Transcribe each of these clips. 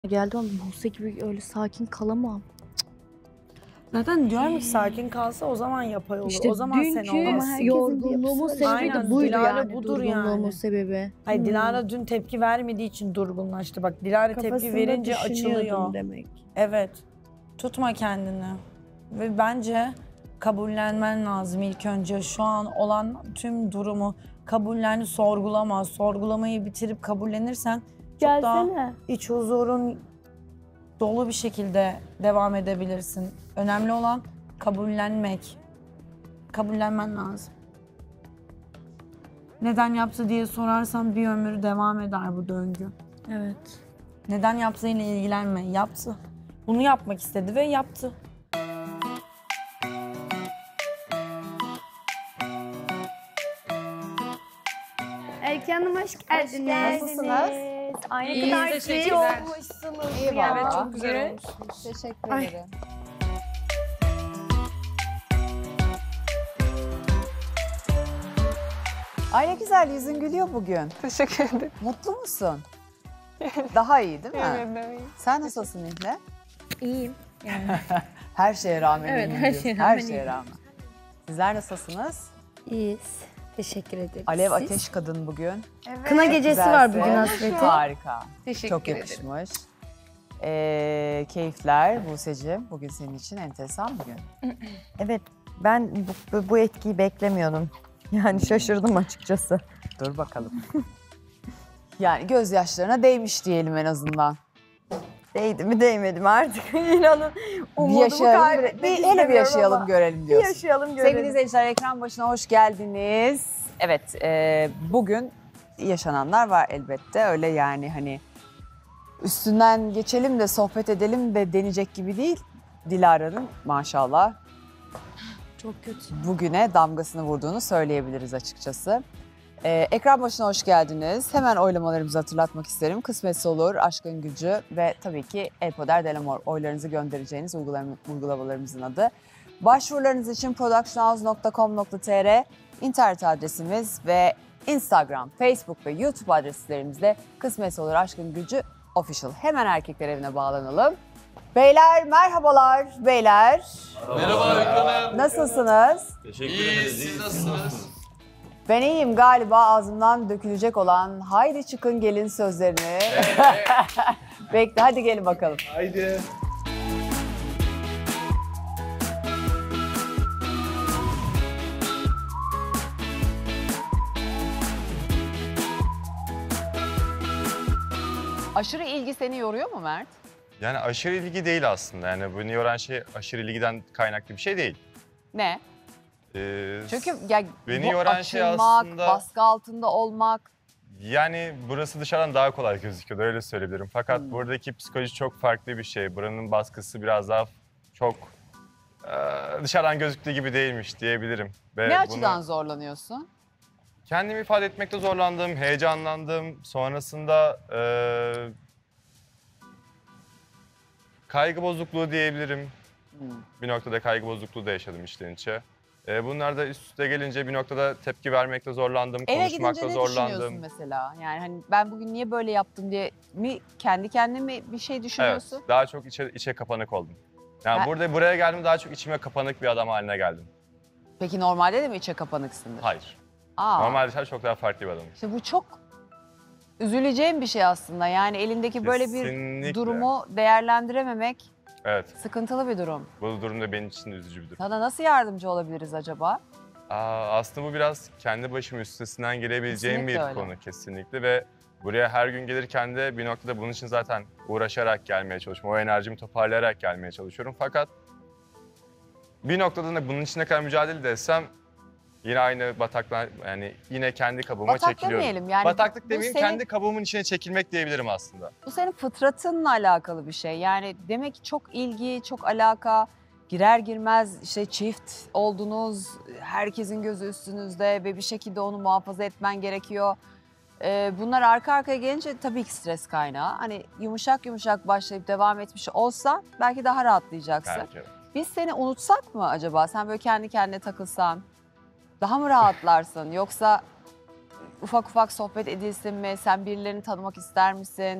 Geldi ama Buse gibi öyle sakin kalamam. Zaten diyorum ki sakin kalsa o zaman yapay olur. İşte o zaman sen dünkü olmazsın. yorgunluğumun sebebi Aynen, de buydu Dilara yani. budur Durgunluğumun yani. sebebi. Hayır, Dilara dün tepki vermediği için durgunlaştı. Bak Dilara tepki verince açılıyor. Demek. Evet. Tutma kendini. Ve bence kabullenmen lazım ilk önce. Şu an olan tüm durumu kabullen, sorgulama. Sorgulamayı bitirip kabullenirsen çok daha iç huzurun dolu bir şekilde devam edebilirsin. Önemli olan kabullenmek. Kabullenmen lazım. Neden yaptı diye sorarsan bir ömür devam eder bu döngü. Evet. Neden yaptığıyla ilgilenme. Yaptı. Bunu yapmak istedi ve yaptı. Öykü Hanım hoş geldiniz. Nasılsınız? Ay ne İyiyiz, kadar teşekkürler. iyi olmuşsunuz. İyi ya. valla. Evet, Çok güzel olmuşsunuz. Teşekkür ederim. Ay ne güzel, yüzün gülüyor bugün. Teşekkür ederim. Mutlu musun? Daha iyi değil mi? Evet. Sen nasılsın Nihle? İyiyim. Her şeye rağmen Evet, iyiyim her diyorsun. şeye Her rağmen şeye iyiyim. rağmen. Sizler nasılsınız? İyiyiz. Teşekkür ederim. Alev Siz? Ateş kadın bugün. Kına gecesi Güzelsin. var bugün hasreti. Harika. Teşekkür Çok ederim. yakışmış. Keyifler Buse'cim. Bugün senin için enteresan bir gün. Evet, ben bu etkiyi beklemiyordum. Yani şaşırdım açıkçası. Dur bakalım. Yani gözyaşlarına değmiş diyelim en azından. Değdi mi değmedi mi artık inanın Bir umudumu yaşayalım, kaybetmek hele bir istemiyorum yaşayalım ama. görelim Bir diyorsun. yaşayalım görelim. Sevgili izleyiciler, ekran başına hoş geldiniz. Evet, bugün yaşananlar var elbette. Öyle yani hani üstünden geçelim de sohbet edelim de denecek gibi değil. Dilara'nın maşallah Çok kötü. bugüne damgasını vurduğunu söyleyebiliriz açıkçası. Ekran başına hoş geldiniz. Hemen oylamalarımızı hatırlatmak isterim. Kısmetse olur, Aşkın Gücü ve tabii ki El Poder Del Amor oylarınızı göndereceğiniz uygulamalarımızın adı. Başvurularınız için productionhouse.com.tr internet adresimiz ve Instagram, Facebook ve YouTube adreslerimizde Kısmetse olur, Aşkın Gücü official. Hemen erkekler evine bağlanalım. Beyler merhabalar beyler. Merhaba Öykü Hanım. Nasılsınız? Teşekkür ederiz. Siz nasılsınız? Ben iyiyim, galiba ağzımdan dökülecek olan haydi çıkın gelin sözlerini. Bekle, hadi gelin bakalım. Haydi. Aşırı ilgi seni yoruyor mu Mert? Yani aşırı ilgi değil aslında. Yani beni yoran şey aşırı ilgiden kaynaklı bir şey değil. Ne? Ee, Çünkü ya beni bu yoran şey açılmak, aslında baskı altında olmak. yani burası dışarıdan daha kolay gözüküyor, öyle söyleyebilirim. Fakat buradaki psikoloji çok farklı bir şey. Buranın baskısı biraz daha çok dışarıdan gözüktüğü gibi değilmiş diyebilirim. Ve Ne açıdan bunu zorlanıyorsun? kendimi ifade etmekte zorlandım, heyecanlandım. Sonrasında kaygı bozukluğu diyebilirim. Bir noktada kaygı bozukluğu da yaşadım içten içe. Bunlar da üst üste gelince bir noktada tepki vermekte zorlandım, Eve gidince konuşmakta ne düşünüyorsun zorlandım. mesela? Yani hani ben bugün niye böyle yaptım diye mi kendi kendine mi bir şey düşünüyorsun? Evet, daha çok içe kapanık oldum. Yani Ha- buraya geldim daha çok içime kapanık bir adam haline geldim. Peki normalde de mi içe kapanıksındır? Hayır. Aa, Normalde çok daha farklı bir adamım. İşte bu çok üzüleceğim bir şey aslında. Yani elindeki böyle bir Kesinlikle. durumu değerlendirememek Evet, sıkıntılı bir durum. bu durum da benim için de üzücü bir durum. Sana nasıl yardımcı olabiliriz acaba? Aslında bu biraz kendi başımın üstesinden gelebileceğim Kesinlikle bir öyle. konu kesinlikle ve buraya her gün gelirken de bir noktada bunun için zaten uğraşarak gelmeye çalışıyorum. O enerjimi toparlayarak gelmeye çalışıyorum. Fakat bir noktada da bunun için ne kadar mücadele de etsem yine aynı bataklığa, yani yine kendi kabuğuma Batak çekiliyorum. demeyelim yani. Bataklık Bu demeyeyim, senin- kendi kabuğumun içine çekilmek diyebilirim aslında. Bu senin fıtratınla alakalı bir şey. Yani demek ki çok ilgi, çok alaka. Girer girmez işte çift oldunuz, herkesin gözü üstünüzde ve bir şekilde onu muhafaza etmen gerekiyor. Bunlar arka arkaya gelince tabii ki stres kaynağı. Hani yumuşak yumuşak başlayıp devam etmiş olsan belki daha rahatlayacaksın. Belki. Biz seni unutsak mı acaba? Sen böyle kendi kendine takılsan daha mı rahatlarsın? Yoksa ufak ufak sohbet edilsin mi? Sen birilerini tanımak ister misin?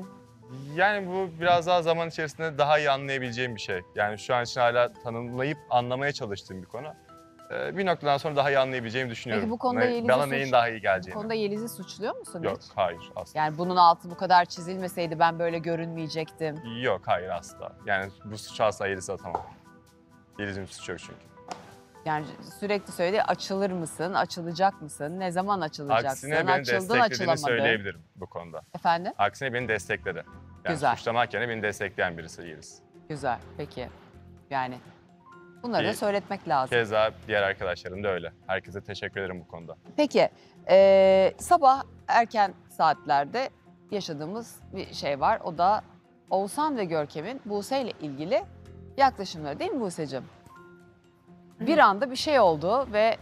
Yani bu biraz daha zaman içerisinde daha iyi anlayabileceğim bir şey. Yani şu an için hala tanımlayıp anlamaya çalıştığım bir konu. Bir noktadan sonra daha iyi anlayabileceğimi düşünüyorum. Peki bu konuda Yeliz'i bana neyin daha iyi geleceğini. Bu konuda Yeliz'i suçluyor musun Yok, hiç? hayır asla. Yani bunun altı bu kadar çizilmeseydi ben böyle görünmeyecektim. Yok, hayır asla. Yani bu suçu asla Yeliz'e atamam. Yeliz'in suçu yok çünkü. Yani sürekli söyledi açılır mısın, açılacak mısın, ne zaman açılacaksın, Aksine beni açıldın desteklediğini açılamadın. söyleyebilirim bu konuda. Efendim? Aksine beni destekledi. Yani Güzel. suçlamak yerine beni destekleyen birisi Yeliz. Güzel, peki. Yani bunları da Ki- söyletmek lazım. Keza diğer arkadaşlarım da öyle. Herkese teşekkür ederim bu konuda. Peki, sabah erken saatlerde yaşadığımız bir şey var. O da Oğuzhan ve Görkem'in Buse ile ilgili yaklaşımları değil mi Buse'cim? Bir anda bir şey oldu ve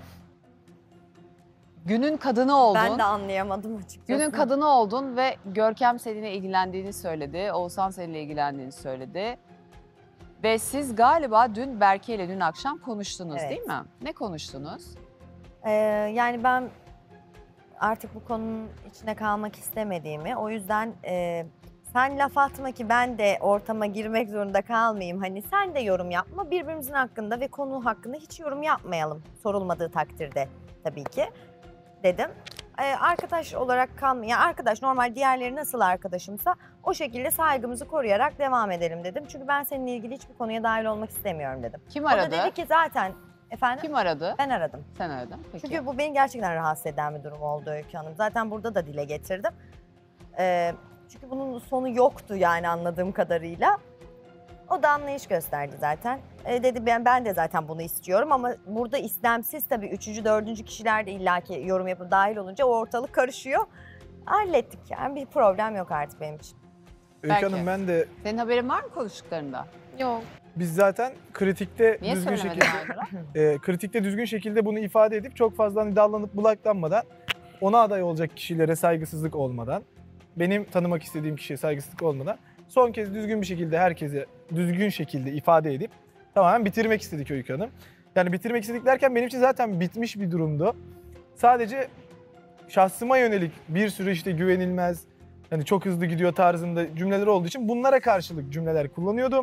günün kadını oldun. Ben de anlayamadım açıkçası. Günün kadını oldun ve Görkem seninle ilgilendiğini söyledi. Oğuzhan seninle ilgilendiğini söyledi. Ve siz galiba dün Berke ile dün akşam konuştunuz Evet. değil mi? Ne konuştunuz? Yani ben artık bu konunun içine kalmak istemediğimi, o yüzden sen laf atma ki ben de ortama girmek zorunda kalmayayım. Hani sen de yorum yapma, birbirimizin hakkında ve konu hakkında hiç yorum yapmayalım. Sorulmadığı takdirde tabii ki dedim. Arkadaş olarak kalmaya, arkadaş normal diğerleri nasıl arkadaşımsa o şekilde saygımızı koruyarak devam edelim dedim. Çünkü ben seninle ilgili hiçbir konuya dahil olmak istemiyorum dedim. Kim O aradı? da dedi ki zaten efendim Kim aradı? ben aradım. Sen aradın. Peki. Çünkü bu beni gerçekten rahatsız eden bir durum oldu Öykü Hanım. Zaten burada da dile getirdim. Çünkü bunun sonu yoktu yani anladığım kadarıyla. O da anlayış gösterdi zaten. Dedi ben de zaten bunu istiyorum ama burada istemsiz tabii 3. 4. kişiler de illaki yorum yapıp dahil olunca o ortalık karışıyor. Hallettik yani bir problem yok artık benim için. Belki. Öykü Hanım ben de Senin haberin var mı konuştuklarında? Yok. biz zaten kritikte Niye düzgün söylemedin şekilde Aydın'a? kritikte düzgün şekilde bunu ifade edip çok fazla hani dallanıp budaklanmadan ona aday olacak kişilere saygısızlık olmadan benim tanımak istediğim kişiye saygısızlık olmadan son kez düzgün bir şekilde herkese düzgün şekilde ifade edip tamamen bitirmek istedik Öykü Hanım. Yani bitirmek istedik derken benim için zaten bitmiş bir durumdu. Sadece şahsıma yönelik bir sürü işte güvenilmez, hani çok hızlı gidiyor tarzında cümleler olduğu için bunlara karşılık cümleler kullanıyordum.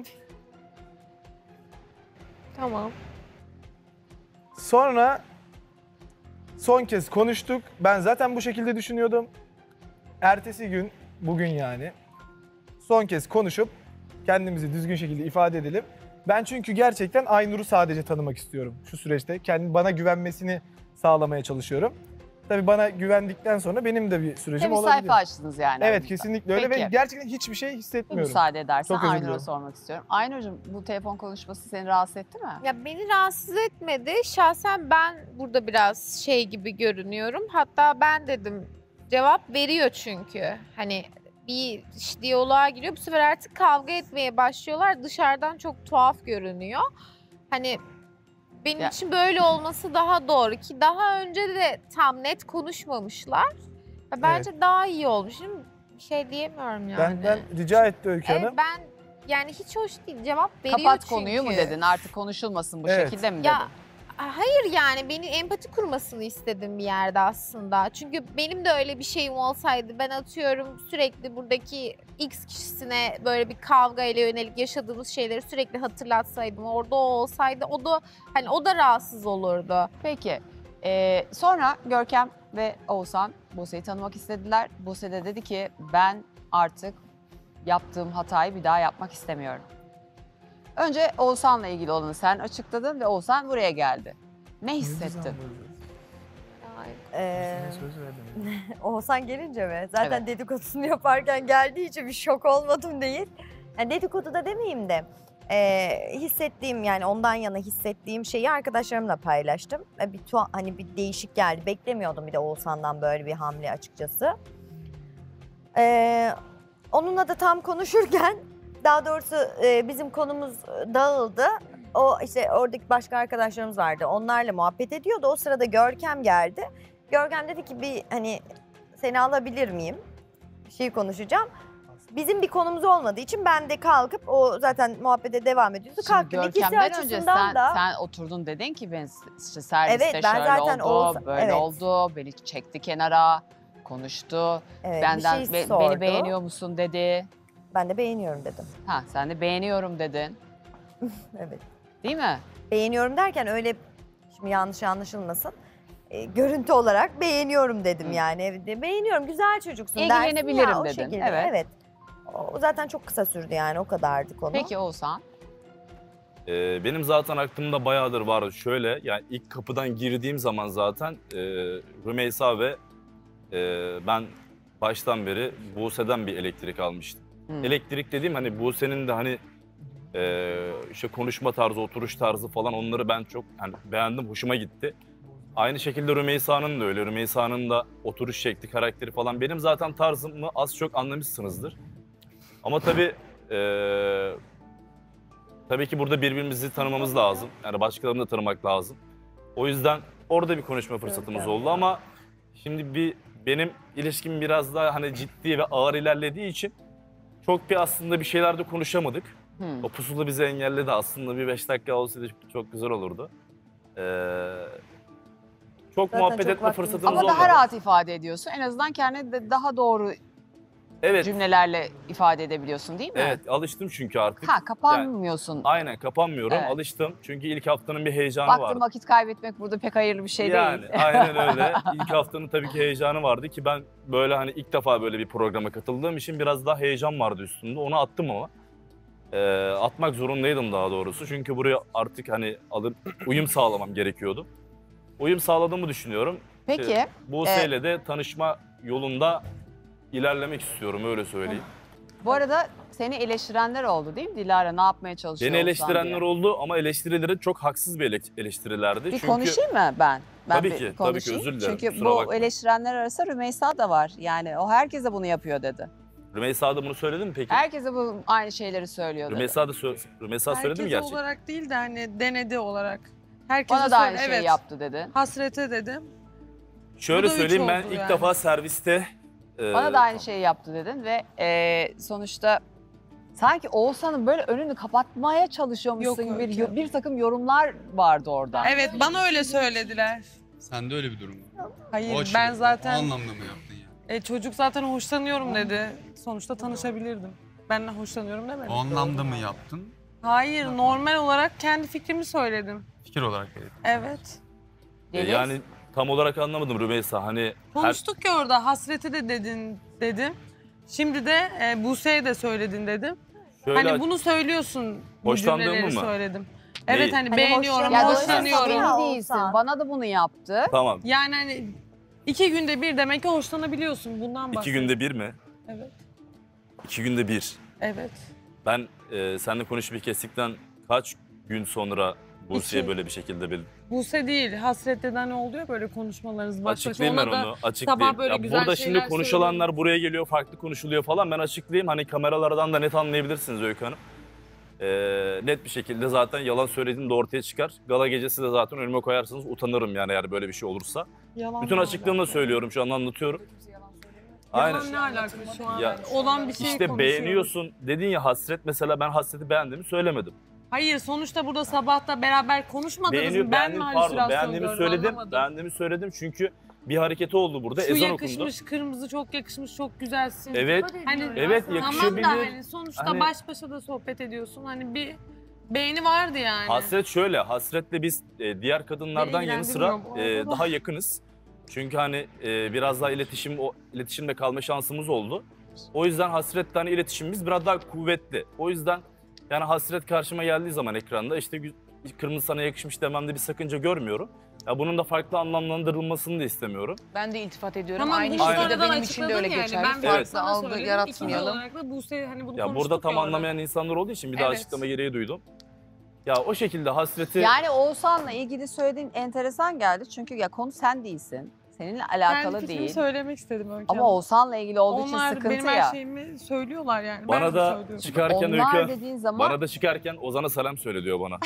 Tamam. Sonra son kez konuştuk. Ben zaten bu şekilde düşünüyordum. Ertesi gün, bugün yani son kez konuşup kendimizi düzgün şekilde ifade edelim. Ben çünkü gerçekten Aynur'u sadece tanımak istiyorum şu süreçte. Bana güvenmesini sağlamaya çalışıyorum. Tabii bana güvendikten sonra benim de bir sürecim Bir olabilir. sayfa açtınız yani. Evet aranızda. kesinlikle öyle Peki. ve gerçekten hiçbir şey Bir hissetmiyorum. müsaade edersen Çok özür Aynur'a diliyorum. sormak istiyorum. Aynur'cum bu telefon konuşması seni rahatsız etti mi? Ya beni rahatsız etmedi. Şahsen ben burada biraz şey gibi görünüyorum. Hatta ben dedim cevap veriyor çünkü. Hani bir diyaloğa giriyor. Bu sefer artık kavga etmeye başlıyorlar. Dışarıdan çok tuhaf görünüyor. Hani benim Ya- için böyle olması daha doğru ki daha önce de tam net konuşmamışlar. Ya bence daha iyi olmuş. Şimdi bir şey diyemiyorum yani. Benden rica etti Öykü Evet, Hanım. ben yani hiç hoş değil. Cevap veriyor Kapat çünkü. konuyu mu dedin? Artık konuşulmasın bu Evet. şekilde mi dedin? Ya hayır yani beni empati kurmasını istedim bir yerde aslında. Çünkü benim de öyle bir şeyim olsaydı ben atıyorum sürekli buradaki X kişisine böyle bir kavga ile yönelik yaşadığımız şeyleri sürekli hatırlatsaydım orada o olsaydı o da hani o da rahatsız olurdu. Peki. Sonra Görkem ve Oğuzhan Buse'yi tanımak istediler. Buse de dedi ki ben artık yaptığım hatayı bir daha yapmak istemiyorum. Önce Oğuzhan'la ilgili olanı sen açıkladın ve Oğuzhan buraya geldi. Ne hissettin? Söz verdim. Oğuzhan gelince mi? Zaten Evet. dedikodusunu yaparken geldiği için bir şok olmadım değil. Yani dedikodu da demeyeyim de hissettiğim yani ondan yana hissettiğim şeyi arkadaşlarımla paylaştım. Hani bir değişik geldi. Beklemiyordum bir de Oğuzhan'dan böyle bir hamle açıkçası. Onunla da tam konuşurken daha doğrusu bizim konumuz dağıldı. O işte oradaki başka arkadaşlarımız vardı. Onlarla muhabbet ediyordu. O sırada Görkem geldi. Görkem dedi ki bir hani seni alabilir miyim? Bir şey konuşacağım. Bizim bir konumuz olmadığı için ben de kalkıp o zaten muhabbete devam ediyordu. Şimdi Kalktım. İkisi Görkem'den önce açısından da sen oturdun dedin ki ben işte serviste Evet, ben şöyle zaten oldu, böyle evet. oldu, beni çekti kenara, konuştu. evet, Benden bir şey sordu. beni beğeniyor musun dedi. Ben de beğeniyorum dedim. Ha sen de beğeniyorum dedin. Evet. Değil mi? Beğeniyorum derken öyle şimdi yanlış anlaşılmasın. Görüntü olarak beğeniyorum dedim yani. Evet, beğeniyorum, güzel çocuksun dersin ya, İlgilenebilirim o dedin, şekilde. evet. Evet. O zaten çok kısa sürdü yani, o kadardı konu. Peki Oğuzhan. Benim zaten aklımda bayağıdır var. Şöyle, yani ilk kapıdan girdiğim zaman zaten Rümeysa ve ben baştan beri Buse'den bir elektrik almıştım. Elektrik dediğim hani Buse'nin de hani işte konuşma tarzı, oturuş tarzı falan, onları ben çok hani beğendim, hoşuma gitti. Aynı şekilde Rümeysa'nın da öyle. Rümeysa'nın da oturuş şekli, karakteri falan. Benim zaten tarzımı az çok anlamışsınızdır. Ama tabii ki burada birbirimizi tanımamız lazım. Yani başkalarını da tanımak lazım. O yüzden orada bir konuşma fırsatımız oldu ama şimdi benim ilişkim biraz daha hani ciddi ve ağır ilerlediği için çok aslında bir şeyler de konuşamadık. O pusula bizi engelledi. Aslında bir 5 dakika olsaydı çok güzel olurdu. Çok Zaten muhabbet çok etme vaktimiz fırsatımız Ama olmadı. daha rahat ifade ediyorsun. En azından kendini de daha doğru Evet, cümlelerle ifade edebiliyorsun değil mi? evet, alıştım çünkü artık. Ha kapanmıyorsun. Aynen, kapanmıyorum, Evet. alıştım. Çünkü ilk haftanın bir heyecanı Baktım vardı. vakit kaybetmek burada pek hayırlı bir şey Yani değil. aynen öyle. İlk haftanın tabii ki heyecanı vardı ki ben böyle hani ilk defa böyle bir programa katıldığım için biraz daha heyecan vardı üstümde. Onu attım ama. Atmak zorundaydım daha doğrusu. Çünkü buraya artık hani alıp uyum sağlamam gerekiyordu. Uyum sağladığımı düşünüyorum. Peki. Buse'yle de tanışma yolunda ilerlemek istiyorum, öyle söyleyeyim. Bu arada seni eleştirenler oldu değil mi Dilara? Ne yapmaya çalışıyor Beni Oğuzhan eleştirenler diye. oldu ama eleştirileri çok haksız bir eleştirilerdi. Bir Çünkü konuşayım mı ben? Tabii bir ki, tabii ki, konuşayım. özür dilerim, Çünkü kusura bu bakma. eleştirenler arasında Rümeysa da var. Yani o herkese bunu yapıyor dedi. Rümeysa da bunu söyledi mi peki? Herkese bu aynı şeyleri söylüyor dedi. Rümeysa söyledi mi gerçekten? olarak değil de hani denedi olarak. Herkese Bana da aynı söyle- şeyi evet. yaptı dedi. Hasrete dedim. Şöyle Bu da üç söyleyeyim, ben oldu ilk yani. defa serviste... Bana da aynı şeyi yaptı dedin ve sonuçta sanki Oğuzhan'ın böyle önünü kapatmaya çalışıyormuşsun Yok, gibi yok. bir takım yorumlar vardı orada. Evet, bana öyle söylediler. Sende öyle bir durum var. Hayır, O açıdan, ben zaten O anlamda mı yaptın yani? çocuk zaten hoşlanıyorum dedi. Sonuçta tanışabilirdim. Benden hoşlanıyorum demedim. O anlamda mı yaptın? Hayır, normal olarak kendi fikrimi söyledim. Fikir olarak belirttin. Evet. Deniz? Yani tam olarak anlamadım Rümeysa. Hani Konuştuk ya orada, hasreti de dedin dedim. Şimdi de Buse'ye de söyledin dedim. şöyle Hani bunu söylüyorsun, bu Hoşlandığımı cümleleri mı? söyledim. Neyi? Evet hani Hani beğeniyorum, Ya hoşlanıyorum. dolayısıyla hoşlanıyorum. sen iyi değilsin. Oğuzhan. Bana da bunu yaptı. tamam. Yani hani 2 günde bir demek ki hoşlanabiliyorsun. Bundan 2 bahsediyorum. günde bir mi? Evet. 2 günde bir. Evet. Ben seninle konuşup kestikten kaç gün sonra Buse'ye İki. böyle bir şekilde bir Buse değil, hasreteden oluyor böyle konuşmalarınız baş başa. açıklayayım ben Ona da onu. Açıklayayım. sabah böyle Ya güzel burada şeyler şimdi konuşulanlar buraya geliyor, farklı konuşuluyor falan. Ben açıklayayım. Hani kameralardan da net anlayabilirsiniz Öykü Hanım. Net bir şekilde zaten yalan söylediğim de ortaya çıkar. Gala gecesi de zaten önüme koyarsanız utanırım yani eğer böyle bir şey olursa. Yalan Bütün ne açıklığımı da alaka? söylüyorum, şu an anlatıyorum. Yalan ne alaka şu an? Ya, Olan bir şey İşte konuşuyoruz. beğeniyorsun dedin ya, hasret, mesela ben hasreti beğendiğimi söylemedim. Hayır, sonuçta burada sabahta beraber konuşmadınız mı? Ben mi Beğendim, pardon, halüsinasyon beğendiğimi gördüm, söyledim. anlamadım. Beğendiğimi söyledim çünkü bir hareketi oldu burada. Şu ezan yakışmış, okundu. kırmızı çok yakışmış, çok güzelsin. Evet. Hani, Evet, Tamam yakışabilir. da hani sonuçta Hani- baş başa da sohbet ediyorsun. Hani bir beğeni vardı yani. Hasret şöyle, hasretle biz diğer kadınlardan yanı sıra ilgilendirmiyor bu arada. daha yakınız. Çünkü hani biraz daha iletişimde kalma şansımız oldu. O yüzden hasretle hani iletişimimiz biraz daha kuvvetli. O yüzden yani hasret karşıma geldiği zaman ekranda işte kırmızı sana yakışmış dememde bir sakınca görmüyorum. Ya bunun da farklı anlamlandırılmasını da istemiyorum. Ben de iltifat ediyorum. Tamam, Aynı bunu şekilde sonradan benim için de öyle açıkladın geçerli. Yani. Ben Evet. farklı Farklı algı söyledim. yaratmayalım. İkinci olarak da Buse hani bunu Ya konuştuk burada tam ya orada. anlamayan insanlar olduğu için bir daha Evet. açıklama gereği duydum. Ya o şekilde hasreti... Yani Oğuzhan'la ilgili söylediğin enteresan geldi. Çünkü ya konu sen değilsin. Seninle alakalı Kendi fikrimi değil. söylemek istedim Öykü Ama Hanım. Oğuzhan'la ilgili olduğu için Onlar sıkıntı benim ya. her şeyimi söylüyorlar yani. ben Bana de da söylüyorum. çıkarken Onlar Öykü, dediğin zaman bana da çıkarken Ozan'a selam söyle diyor bana.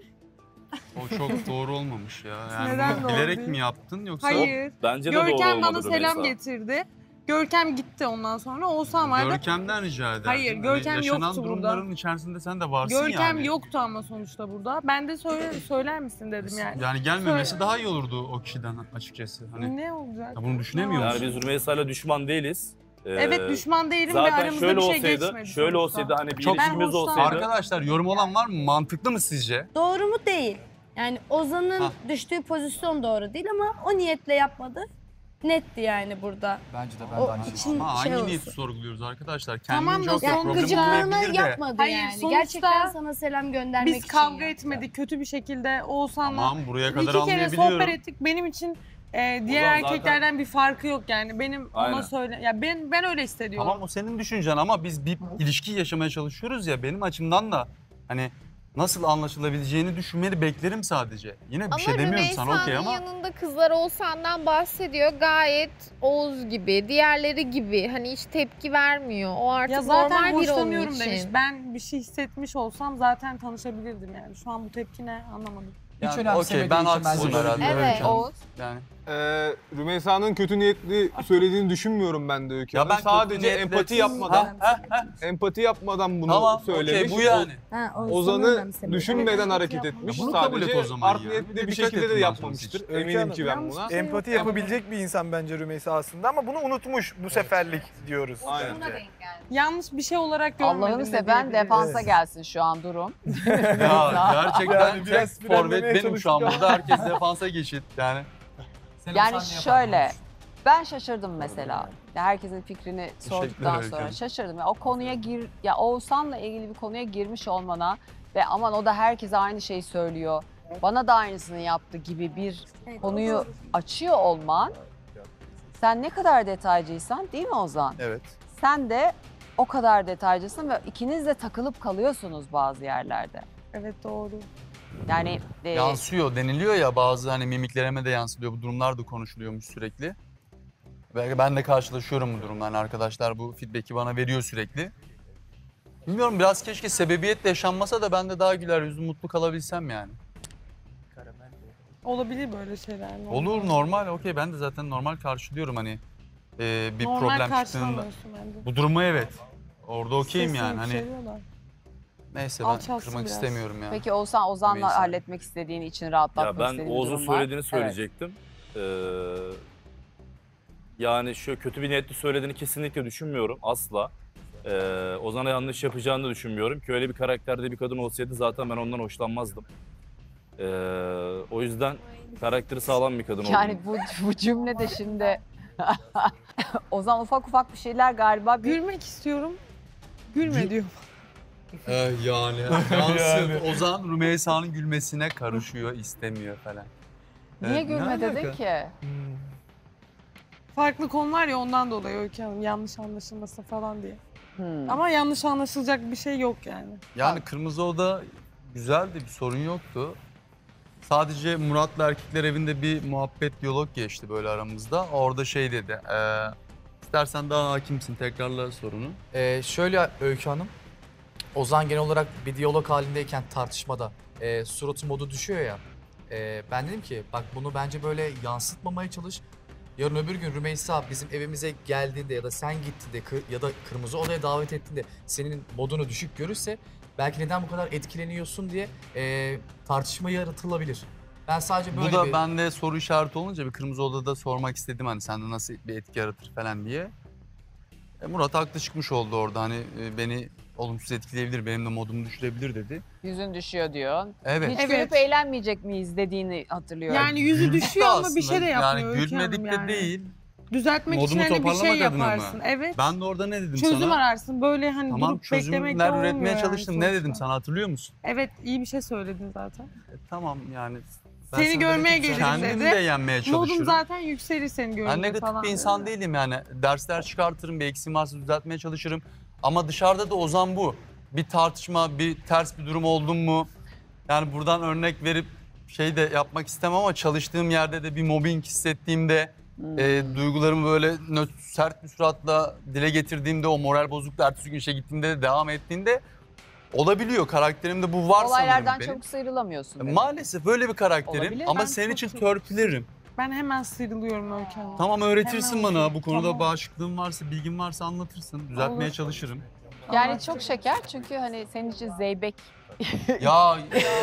O çok doğru olmamış ya. Yani Neden bunu doğru bilerek değil? mi yaptın yoksa? Hayır. Bence de doğru Görkem olmadı bana selam Rümeysa. getirdi. Görkem gitti ondan sonra. Oğuzhan vardı. Görkem'den rica ederdim. Hayır, Görkem yaşanan yoktu durumların burada. içerisinde sen de varsın Görkem yani. yoktu ama sonuçta burada. Ben de söyler misin dedim yani. Yani gelmemesi daha iyi olurdu o kişiden açıkçası. Hani Ne olacak? ya bunu düşünemiyor Yani musun? biz Rümeysa'yla düşman değiliz. Evet düşman değilim ve Zaten aramızda şöyle bir şey olsaydı, geçmedi şöyle sonuçta. olsaydı hani bir Çok ilişkimiz hoşlandım. olsaydı. Arkadaşlar yorum olan var mı? Mantıklı mı sizce? Doğru mu değil? Yani Ozan'ın Hah. düştüğü pozisyon doğru değil ama o niyetle yapmadı. Netti yani burada. Bence de O aynı için Ama şey hangi olsun. niyeti sorguluyoruz arkadaşlar? Tamam Kendince da okey son problem Gıcıklığına olmayabilir de. yapmadı Hayır, yani. sonuçta Gerçekten sana selam göndermek Biz için kavga yaptı. etmedik kötü bir şekilde Oğuzhan'la. Tamam buraya kadar İki kere anlayabiliyorum. sohbet ettik. Benim için diğer zaten- erkeklerden bir farkı yok yani. Benim Aynen. ona söyle ya ben öyle hissediyorum. Tamam o senin düşüncen ama biz bir ilişki yaşamaya çalışıyoruz ya benim açımdan da hani nasıl anlaşılabileceğini düşünmeni beklerim sadece. Yine bir Ama şey demiyorum sana okey Rümeysa'nın ama yanında kızlar Oğuzhan'dan bahsediyor. Gayet Oğuz gibi, diğerleri gibi. Hani hiç tepki vermiyor. O artık Ya zaten normal biri onun hoşlanıyorum için. demiş. Ben bir şey hissetmiş olsam zaten tanışabilirdim yani. Şu an bu tepki ne anlamadım. Hiç yani, önemsemediği okey ben için haksızım bence herhalde. Evet, Öykü Hanım. Oğuz. Yani Rümeysa'nın kötü niyetli söylediğini düşünmüyorum ben de Öykü ya Hanım. ben kötü Sadece niyetle- empati yapmadan, empati yapmadan bunu Tamam söylemiş. okey bu yani. Ha, Ozan'ı düşünmeden hareket etmiş. Ya bunu kabul et Sadece o zaman art ya. niyetli bir Dikkat şekilde et de bundan yapmamıştır. sonrası Öykü Eminim Hanım, ki ben buna. Empati yapabilecek bir insan bence Rümeysa aslında ama bunu unutmuş bu seferlik diyoruz. Aynen. bence. Yanlış bir şey olarak görmedim. Allah'ını de seven diyebiliriz. defansa Evet. gelsin şu an durum. Ya gerçekten Yani biraz tek forvet frenlemeye benim şu an çalıştık burada. Herkes defansa geçit yani. Yani şöyle, ben şaşırdım mesela. Ya herkesin fikrini sorduktan Öykü sonra Hanım. şaşırdım. Ya o konuya ya Oğuzhan'la ilgili bir konuya girmiş olmana ve aman o da herkese aynı şeyi söylüyor. Bana da aynısını yaptı gibi bir konuyu açıyor olman. Sen ne kadar detaycıysan değil mi Ozan? Evet. Sen de o kadar detaycısın ve ikiniz de takılıp kalıyorsunuz bazı yerlerde. Evet doğru. Yani Yansıyor deniliyor ya bazı hani mimiklerime de yansılıyor. Bu durumlar da konuşuluyormuş sürekli. Ve ben de karşılaşıyorum bu durumlarla. Arkadaşlar bu feedback'i bana veriyor sürekli. Bilmiyorum biraz keşke sebebiyetle yaşanmasa da ben de daha güler yüzlü mutlu kalabilsem yani. Olabilir böyle şeyler. normal. Olur normal okey ben de zaten normal karşılıyorum hani bir Normal problem çıktığında. karşılamıyorsun bence. Bu durumu evet. Orada okeyim Sesini yani hani yükseliyorlar. neyse ben Alçalsın kırmak biraz. istemiyorum ya. peki Ozan'la Neyse. halletmek istediğin için Ya rahatlatmak ben istediğin bir Oğuz'un durum var. söylediğini söyleyecektim. Yani şu kötü bir niyetli söylediğini kesinlikle düşünmüyorum asla. Ozan'a yanlış yapacağını da düşünmüyorum ki öyle bir karakterde bir kadın olsaydı zaten ben ondan hoşlanmazdım. O yüzden karakteri sağlam bir kadın Yani olduğunu. bu cümle de şimdi Ozan ufak ufak bir şeyler galiba bir Gülmek istiyorum. Gülme diyor. Yani yansın. Ozan Rümeysa'nın gülmesine karışıyor, istemiyor falan. niye Evet, gülme ne dedin alaka? ki? Farklı konular ya ondan dolayı Öykü Hanım yanlış anlaşılması falan diye. Hmm. Ama yanlış anlaşılacak bir şey yok yani. Yani Kırmızı Oda güzeldi, bir sorun yoktu. Sadece Murat'la Erkekler Evi'nde bir muhabbet, diyalog geçti böyle aramızda. Orada şey dedi, istersen daha hakimsin, tekrarla sorunu. Şöyle Öykü Hanım, Ozan genel olarak bir diyalog halindeyken tartışmada suratı modu düşüyor ya. Ben dedim ki bak bunu bence böyle yansıtmamaya çalış. Yarın öbür gün Rümeysa bizim evimize geldiğinde ya da sen gittiğinde ya da Kırmızı Oda'ya davet ettiğinde senin modunu düşük görürse belki neden bu kadar etkileniyorsun diye tartışma yaratılabilir. Ben sadece böyle Bu da bir... bende soru işareti olunca bir Kırmızı Oda'da sormak istedim hani sende nasıl bir etki yaratır falan diye. Murat haklı çıkmış oldu orada hani beni olumsuz etkileyebilir, benim de modumu düşürebilir dedi. Yüzün düşüyor diyor. Evet. Hiç Evet. gülüp eğlenmeyecek miyiz dediğini hatırlıyorum. Yani yüzü Gülmüş düşüyor de ama bir şey de aslında. yapmıyor Yani Öykü Hanım gülmedik de yani. değil. Düzeltmek Modumu için hani bir şey toparlamak adına mı? yaparsın. Evet. Ben de orada ne dedim sana? Çözüm ararsın. Böyle hani Tamam durup beklemekle çözümler olmuyor üretmeye yani çalıştım. Ne dedim sonuçta. sana hatırlıyor musun? Evet iyi bir şey söyledin zaten. Tamam yani. ben Seni sana görmeye dedim ki gelirim Kendimi dedi. de yenmeye Modum çalışıyorum. zaten yükselir seni görünce Ben negatif falan. bir insan değilim yani. Dersler çıkartırım, bir eksiğim varsa düzeltmeye çalışırım. Ama dışarıda da Ozan bu. Bir tartışma, bir ters bir durum oldu mu? Yani buradan örnek verip şey de yapmak istemem ama çalıştığım yerde de bir mobbing hissettiğimde duygularımı böyle sert bir suratla dile getirdiğimde o moral bozukluğu ertesi gün işe gittiğimde de devam ettiğinde olabiliyor. Karakterimde bu var Olaylardan sanırım benim. çok sıyrılamıyorsun. demek. Maalesef böyle bir karakterim Olabilir. ama Ben senin çok için çok- törpülerim. Ben hemen sıyrılıyorum Öykü Hanım. Tamam öğretirsin Hemen bana. olsun. Bu konuda Tamam. bağışıklığın varsa, bilgin varsa anlatırsın. Düzeltmeye Olur. çalışırım. Yani çok şeker çünkü hani senin için zeybek. Ya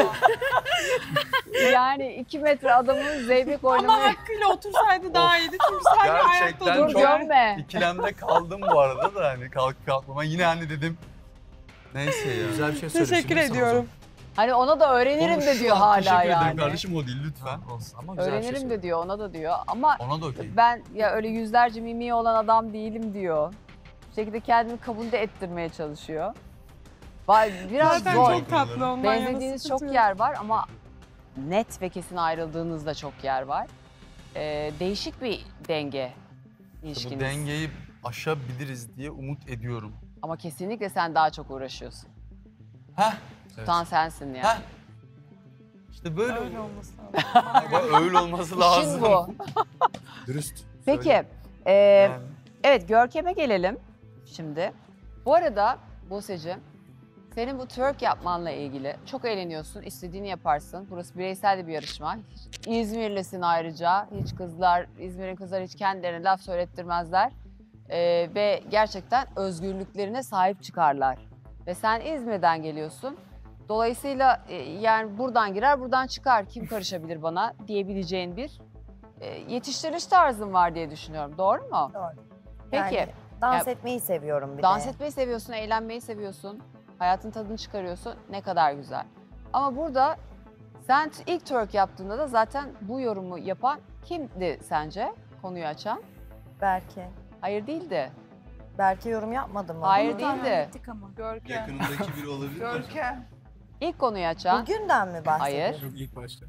Yani 2 metre adamın zeybek Ama oynamaya... hakkıyla otursaydı daha iyiydi çünkü sanki ayakta gerçekten Dur oturuyor. çok gömme. ikilemde kaldım bu arada da hani kalkmama yine hani dedim. Neyse ya. Güzel bir şey söyle. Teşekkür Şimdi sana o zaman. ediyorum. Hani ona da öğrenirim de Konuş diyor şu an, hala teşekkür ederim yani. kardeşim o değil lütfen. Olsun ama güzel bir şey Öğrenirim söyle. de diyor, ona da diyor. Ama Ona da okey. ben ya öyle yüzlerce mimiği olan adam değilim diyor. Bir şekilde kendini kabul de ettirmeye çalışıyor. Biraz Zaten zor. çok tatlı ondan yana Benzediğiniz çok sıkıntı yok. yer var ama net ve kesin ayrıldığınız da çok yer var. Değişik bir denge ilişkiniz. Bu dengeyi aşabiliriz diye umut ediyorum. Ama kesinlikle sen daha çok uğraşıyorsun. Heh. Tutan sensin yani. Heh. İşte böyle Öyle oluyor. olması lazım. Ama öyle olması lazım. İşin bu. Dürüst. Peki, Yani. evet Görkem'e gelelim şimdi. Bu arada Buse'cim, senin bu twerk yapmanla ilgili çok eğleniyorsun, istediğini yaparsın. Burası bireysel de bir yarışma. İzmirlisin ayrıca. Hiç kızlar, İzmir'in kızları hiç kendilerine laf söylettirmezler. Ve gerçekten özgürlüklerine sahip çıkarlar. Ve sen İzmir'den geliyorsun. Dolayısıyla yani buradan girer, buradan çıkar. Kim karışabilir bana diyebileceğin bir yetiştiriliş tarzın var diye düşünüyorum. Doğru mu? Doğru. Peki. Yani dans Ya, etmeyi seviyorum bir dans de. etmeyi seviyorsun, eğlenmeyi seviyorsun. Hayatın tadını çıkarıyorsun. Ne kadar güzel. Ama burada sen ilk twerk yaptığında da zaten bu yorumu yapan kimdi sence? Konuyu açan. Berke. Hayır değildi. Berke yorum yapmadı mı? Hayır değildi. Görkem. Yakınındaki biri olabilir mi? İlk konuyu açan. Bugünden mi bahsediyorsun? Hayır. Yok ilk başta.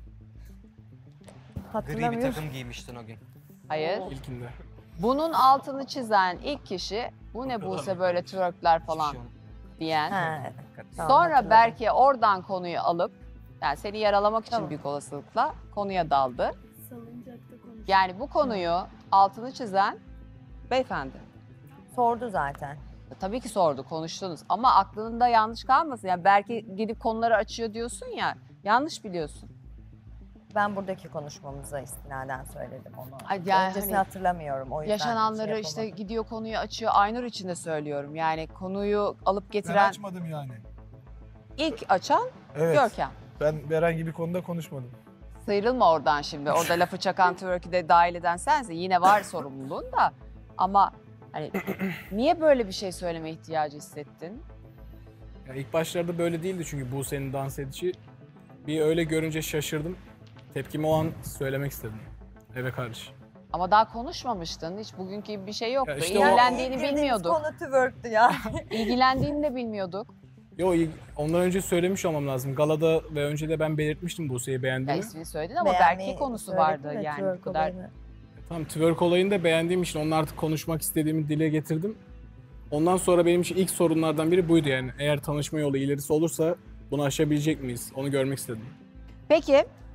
Hatırlamıyorum. giymiştin o gün. Hayır. İlkinde. Bunun altını çizen ilk kişi bu ne Buse böyle twerkler falan diyen. Ha, tamam, Sonra hatırladım. Berke oradan konuyu alıp yani seni yaralamak için Tamam. büyük olasılıkla konuya daldı. Salıncakta konuş. Yani bu konuyu altını çizen beyefendi. Sordu zaten. Tabii ki sordu, konuştunuz ama aklında yanlış kalmasın. Yani Berke gidip konuları açıyor diyorsun ya, yanlış biliyorsun. Ben buradaki konuşmamıza istinaden söyledim onu. Ay, yani Öncesini hani hatırlamıyorum o yüzden. Yaşananları şey işte yapamadım. gidiyor konuyu açıyor, Aynur için de söylüyorum. Yani konuyu alıp Ben getiren açmadım yani. ilk açan Evet. Görkem. Ben herhangi bir konuda konuşmadım. Sıyrılma oradan şimdi. Orada lafı çakan twerk'ü de dahil eden sensin. Yine var sorumluluğun da. Ama hani niye böyle bir şey söyleme ihtiyacı hissettin? Ya ilk başlarda böyle değildi çünkü Buse'nin dans edişi. Bir öyle görünce şaşırdım. Tepkimi o an söylemek istedim. Eve karşı. Ama daha konuşmamıştın. Hiç bugünkü gibi bir şey yoktu. Ya işte o- İlgilendiğini Girdiğimiz bilmiyorduk. konu twerk'tü ya. İlgilendiğini de bilmiyorduk. Ondan önce söylemiş olmam lazım. Galada ve önce de ben belirtmiştim Buse'yi Ya beğendiğimi. ismini söyledin ama Beğenmeyi Berke konusu söyledim vardı de yani twerk bu kadar. olayını. Tamam, twerk olayını da beğendiğim için onun artık konuşmak istediğimi dile getirdim. Ondan sonra benim için ilk sorunlardan biri buydu yani. Eğer tanışma yolu ilerisi olursa bunu aşabilecek miyiz? Onu görmek istedim. Peki